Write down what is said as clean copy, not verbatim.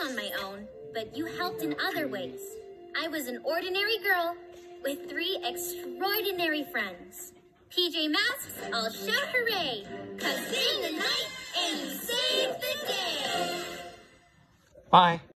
on my own, but you helped in other ways. I was an ordinary girl with 3 extraordinary friends. PJ Masks, all shout hooray! 'Cause in the night and you saved the day! Bye.